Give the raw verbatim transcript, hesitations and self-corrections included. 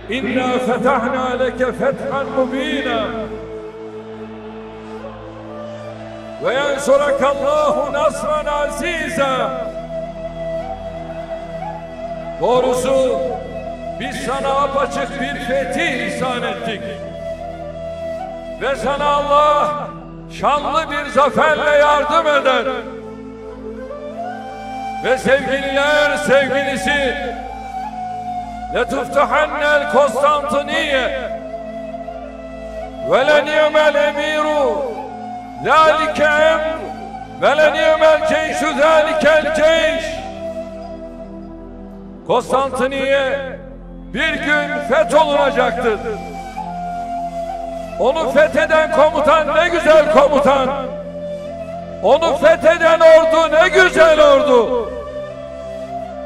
İnna fetahna leke fethan mubina ve yensurakallahu nasran aziza. Doğrusu biz sana apaçık bir fetih ihsan ettik ve sana Allah şanlı bir zaferle yardım eder. Ve sevgililer sevgilisi letuftahannel Konstantiniye ve leni'mel emiru zâlike emr ve leni'mel ceyşu zâlikel ceyş. Konstantiniye bir gün fetholunacaktır. Onu fetheden komutan ne güzel komutan. Onu fetheden ordu ne güzel ordu.